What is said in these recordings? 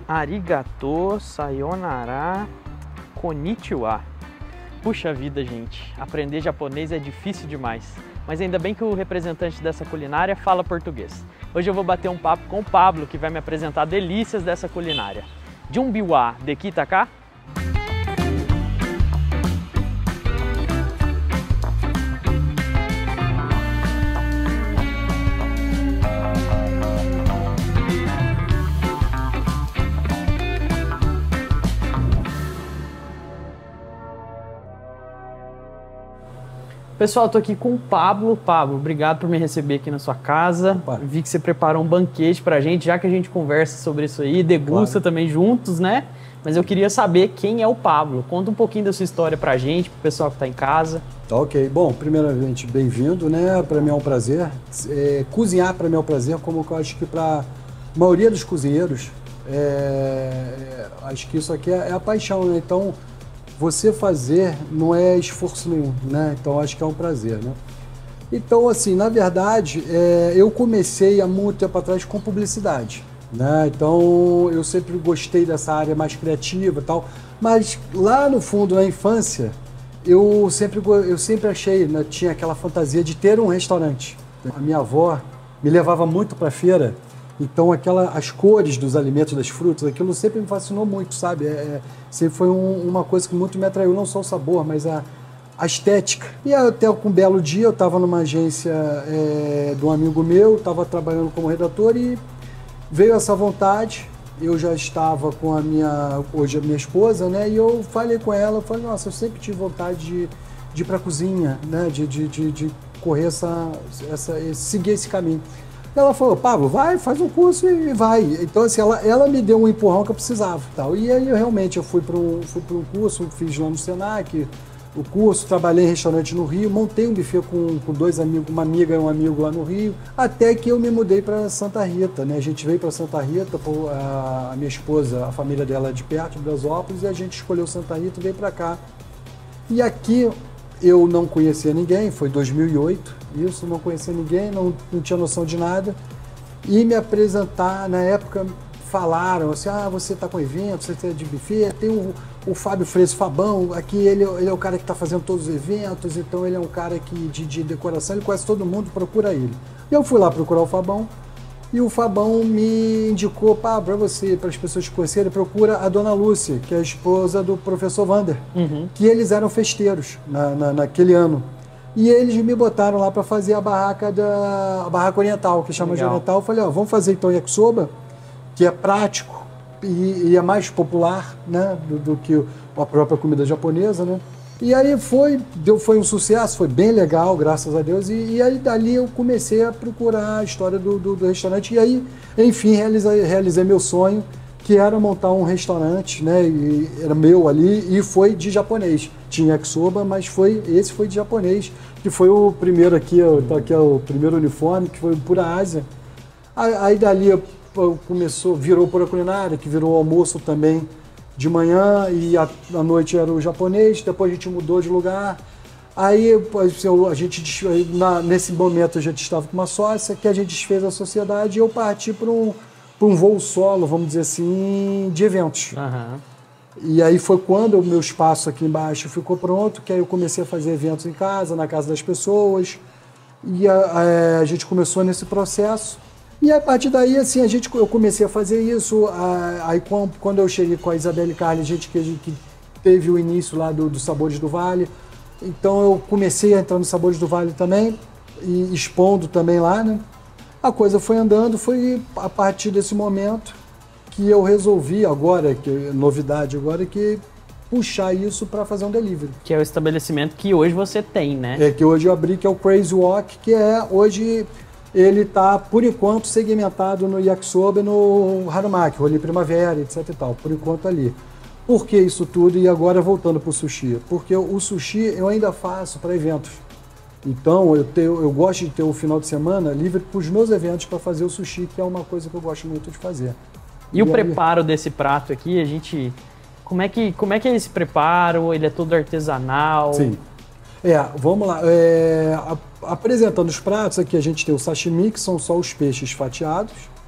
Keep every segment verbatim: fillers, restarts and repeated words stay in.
Arigato, sayonara, konnichiwa. Puxa vida, gente, aprender japonês é difícil demais. Mas ainda bem que o representante dessa culinária fala português. Hoje eu vou bater um papo com o Pablo, que vai me apresentar delícias dessa culinária. Junbiwa deki ta ka? Pessoal, estou aqui com o Pablo. Pablo, obrigado por me receber aqui na sua casa. Opa. Vi que você preparou um banquete pra gente, já que a gente conversa sobre isso aí, degusta Claro. também juntos, né? Mas eu queria saber quem é o Pablo. Conta um pouquinho da sua história pra gente, pro pessoal que está em casa. Tá ok. Bom, primeiramente, bem-vindo, né? Para mim é um prazer. É, cozinhar para mim é um prazer, como eu acho que para a maioria dos cozinheiros, é, acho que isso aqui é, é a paixão, né? Então, você fazer não é esforço nenhum, né? Então, acho que é um prazer, né? Então, assim, na verdade, é, eu comecei há muito tempo atrás com publicidade, né? Então, eu sempre gostei dessa área mais criativa e tal, mas lá no fundo, na infância, eu sempre, eu sempre achei, né, tinha aquela fantasia de ter um restaurante. A minha avó me levava muito para feira, então aquela, as cores dos alimentos, das frutas, aquilo sempre me fascinou muito, sabe? É, sempre foi um, uma coisa que muito me atraiu, não só o sabor, mas a, a estética. E até com um belo dia eu estava numa agência é, de um amigo meu, estava trabalhando como redator e veio essa vontade. Eu já estava com a minha, hoje a minha esposa, né? E eu falei com ela, eu falei, nossa, eu sempre tive vontade de, de ir para a cozinha, né? De, de, de, de correr essa, essa, seguir esse caminho. Ela falou, Pablo, vai, faz um curso e vai. Então, assim, ela, ela me deu um empurrão que eu precisava. Tal. E aí, eu, realmente, eu fui para um, fui para um curso, fiz lá no Senac, o curso, trabalhei em restaurante no Rio, montei um buffet com, com dois amigos, uma amiga e um amigo lá no Rio, até que eu me mudei para Santa Rita, né? A gente veio para Santa Rita, a, a minha esposa, a família dela é de perto, de Brasópolis, e a gente escolheu Santa Rita e veio para cá. E aqui eu não conhecia ninguém, foi dois mil e oito, isso, não conhecia ninguém, não, não tinha noção de nada. E me apresentar, na época, falaram assim, ah, você está com evento, você está de buffet, tem o, o Fábio Freire, Fabão, aqui ele, ele é o cara que está fazendo todos os eventos, então ele é um cara que, de, de decoração, ele conhece todo mundo, procura ele. E eu fui lá procurar o Fabão, e o Fabão me indicou, pá, para você, para as pessoas te conhecerem, procura a Dona Lúcia, que é a esposa do professor Wander, Uhum. que eles eram festeiros na, na, naquele ano. E eles me botaram lá para fazer a barraca da a barraca oriental, que chama de Legal. oriental. Eu falei, ó, vamos fazer então yakisoba, que é prático e, e é mais popular, né, do, do que a própria comida japonesa, né? E aí foi, deu, foi um sucesso, foi bem legal, graças a Deus. E, e aí dali eu comecei a procurar a história do, do, do restaurante. E aí, enfim, realizei, realizei meu sonho, que era montar um restaurante, né? E era meu ali e foi de japonês. Tinha yakisoba, mas foi, esse foi de japonês, que foi o primeiro aqui, tá aqui é o primeiro uniforme, que foi Pura Ásia. Aí, aí dali começou, virou Pura Culinária, que virou almoço também de manhã e à noite era o japonês, depois a gente mudou de lugar. Aí a gente, na, nesse momento a gente estava com uma sócia, que a gente desfez a sociedade e eu parti para um, para um voo solo, vamos dizer assim, de eventos. Uhum. E aí foi quando o meu espaço aqui embaixo ficou pronto, que aí eu comecei a fazer eventos em casa, na casa das pessoas, e a, a, a gente começou nesse processo. E a partir daí, assim, a gente, eu comecei a fazer isso, a, aí quando eu cheguei com a Isabelle Carli, a gente que, que teve o início lá do, do Sabores do Vale, então eu comecei a entrar no Sabores do Vale também, e expondo também lá, né? A coisa foi andando, foi a partir desse momento que eu resolvi agora, que novidade agora, que puxar isso para fazer um delivery. Que é o estabelecimento que hoje você tem, né? É que hoje eu abri, que é o Crazy Wok, que é hoje ele está, por enquanto, segmentado no yakisoba e no harumaki, roli primavera, etc e tal, por enquanto ali. Por que isso tudo? E agora voltando para o sushi. Porque o sushi eu ainda faço para eventos. Então eu, tenho, eu gosto de ter o final de semana livre para os meus eventos para fazer o sushi, que é uma coisa que eu gosto muito de fazer. E, e o aí... preparo desse prato aqui, a gente... Como é, que, como é que é esse preparo? Ele é todo artesanal? Sim. É, vamos lá. É, apresentando os pratos aqui, a gente tem o sashimi, que são só os peixes fatiados.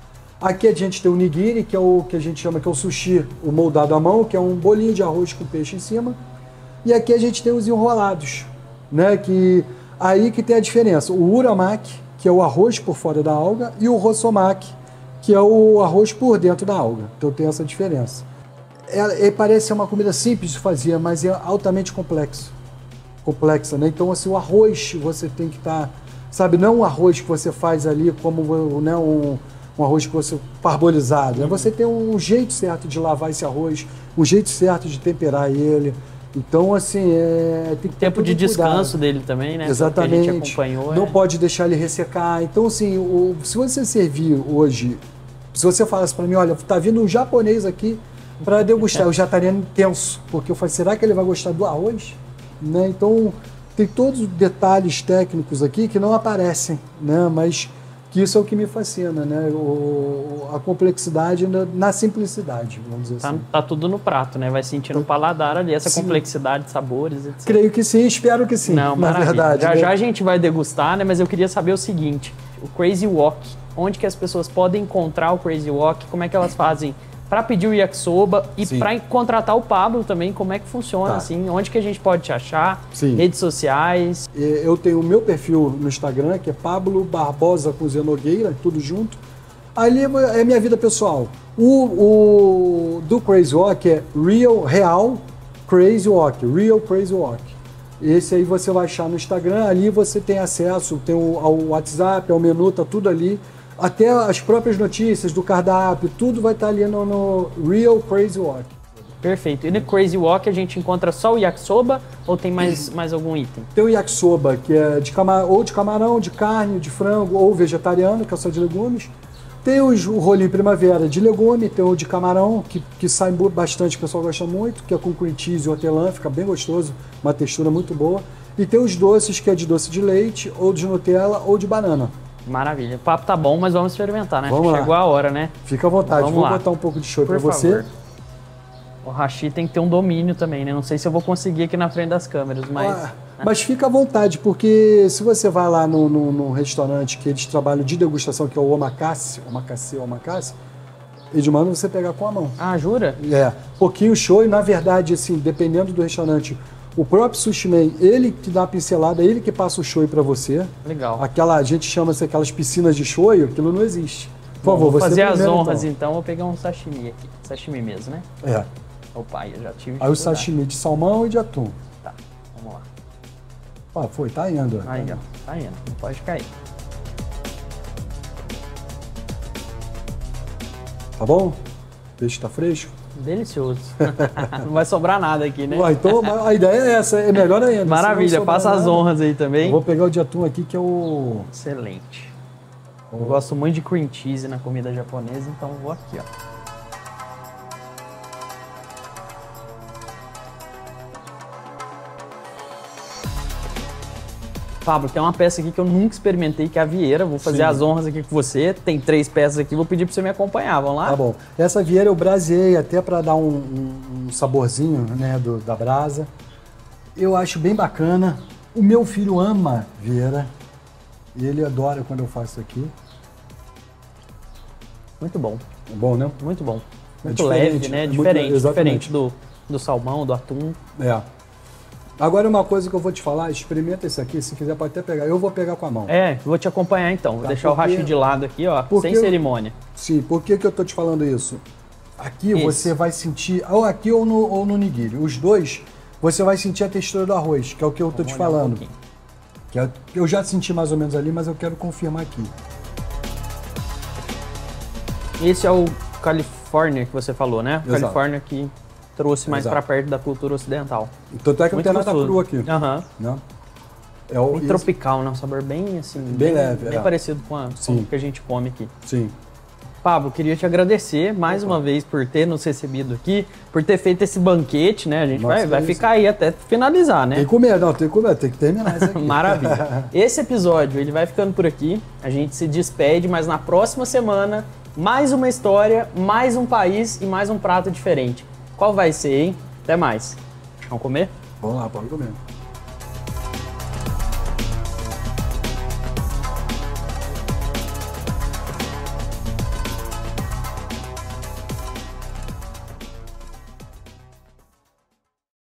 Aqui a gente tem o nigiri, que é o que a gente chama que é o sushi, o moldado à mão, que é um bolinho de arroz com peixe em cima. E aqui a gente tem os enrolados, né? Que aí que tem a diferença. O uramaki, que é o arroz por fora da alga, e o rosomaki, que é o arroz por dentro da alga. Então tem essa diferença. É, é, parece ser uma comida simples de fazer, mas é altamente complexo. complexa, né? Então, assim, o arroz você tem que estar, tá, sabe, não um arroz que você faz ali como, né, um, um arroz que você parbolizado, né? Você tem um jeito certo de lavar esse arroz, um jeito certo de temperar ele. Então, assim, é, tem que ter tempo de descanso cuidado. dele também, né? Exatamente. Que a gente acompanhou, não é... pode deixar ele ressecar. Então, assim, o, se você servir hoje, se você falasse para mim, olha, tá vindo um japonês aqui para degustar, eu já estaria intenso, porque eu falei, será que ele vai gostar do arroz? Né? Então, tem todos os detalhes técnicos aqui que não aparecem, né? Mas que isso é o que me fascina, né? O, a complexidade na, na simplicidade, vamos dizer tá, assim. Tá tudo no prato, né? Vai sentindo o paladar ali, essa sim. complexidade de sabores, etcétera. Creio que sim, espero que sim, Não, na maravilha. verdade. Já né? já a gente vai degustar, né? Mas eu queria saber o seguinte, o Crazy Wok, onde que as pessoas podem encontrar o Crazy Wok, como é que elas fazem para pedir o yakisoba e para contratar o Pablo também, como é que funciona, tá. assim, onde que a gente pode te achar, Sim. redes sociais? Eu tenho o meu perfil no Instagram, que é Pablo Barbosa com Zé Nogueira, tudo junto. Ali é minha vida pessoal. O, o do Crazy Wok é Real, Real Crazy Wok, Real Crazy Wok. Esse aí você vai achar no Instagram, ali você tem acesso, tem o, ao WhatsApp, ao menu, tá tudo ali. Até as próprias notícias do cardápio, tudo vai estar ali no, no Real Crazy Wok. Perfeito. E no Crazy Wok a gente encontra só o yakisoba ou tem mais, mais algum item? Tem o yakisoba, que é de camar ou de camarão, de carne, de frango ou vegetariano, que é só de legumes. Tem os, o rolinho primavera de legume, tem o de camarão, que, que sai bastante, o pessoal gosta muito, que é com cream cheese e hortelã, fica bem gostoso, uma textura muito boa. E tem os doces, que é de doce de leite, ou de Nutella, ou de banana. Maravilha. O papo tá bom, mas vamos experimentar, né? Vamos Chegou lá. a hora, né? Fica à vontade. Vamos Vou lá. botar um pouco de show para favor. você. O hashi tem que ter um domínio também, né? Não sei se eu vou conseguir aqui na frente das câmeras, mas... Ah, né? Mas fica à vontade, porque se você vai lá no, no, no restaurante que eles trabalham de degustação, que é o omakase, omakase, omakase, eles mandam você pegar com a mão. Ah, jura? É. Pouquinho show e, na verdade, assim, dependendo do restaurante... O próprio Sushi Man, ele que dá a pincelada, ele que passa o shoyu para você. Legal. Aquela, a gente chama-se aquelas piscinas de shoyu, aquilo não existe. Por favor, vou você fazer as primeiro, honras então. então, vou pegar um sashimi aqui. Sashimi mesmo, né? É. Opa, eu já tive. Aí o sashimi de salmão e de atum. Tá, vamos lá. Ah, foi, tá indo. Aí, ó, tá indo, não pode cair. Tá bom? O peixe tá fresco? Delicioso. Não vai sobrar nada aqui, né? Ué, então a ideia é essa, é melhor ainda. Maravilha, passa as honras aí também. Eu vou pegar o de atum aqui, que é o... Excelente. Eu gosto muito de cream cheese na comida japonesa, então vou aqui, ó. Pablo, tem uma peça aqui que eu nunca experimentei, que é a vieira. Vou fazer Sim. as honras aqui com você. Tem três peças aqui, vou pedir para você me acompanhar. Vamos lá? Tá bom. Essa vieira eu braseei até para dar um, um, um saborzinho, né, do, da brasa. Eu acho bem bacana. O meu filho ama vieira. Ele adora quando eu faço aqui. Muito bom. É bom, né? Muito bom. É Muito leve, né? É diferente, muito, diferente do, do salmão, do atum. É. Agora uma coisa que eu vou te falar, experimenta esse aqui, se quiser pode até pegar. Eu vou pegar com a mão. É, vou te acompanhar então. Vou tá, deixar porque, o hashi de lado aqui, ó, sem cerimônia. Sim, por que que eu tô te falando isso? Aqui Esse. você vai sentir, ou aqui ou no, ou no nigiri, os dois, você vai sentir a textura do arroz, que é o que eu tô Vamos te falando. Um que é, eu já senti mais ou menos ali, mas eu quero confirmar aqui. Esse é o California que você falou, né? O Exato. California que trouxe mais para perto da cultura ocidental. Tanto é que não tem nada cru aqui. Aham. Né? É o, bem esse... tropical, né? Um sabor bem assim... Bem, bem leve. Bem é. parecido com, a, com o que a gente come aqui. Sim. Pablo, queria te agradecer mais Opa. uma vez por ter nos recebido aqui, por ter feito esse banquete, né? A gente Nossa, vai, vai ficar aí até finalizar, né? Tem que comer, não, tem que comer, tem que terminar isso aqui. Maravilha. Esse episódio, ele vai ficando por aqui, a gente se despede, mas na próxima semana, mais uma história, mais um país e mais um prato diferente. Qual vai ser, hein? Até mais. Vamos comer? Vamos lá, pode comer.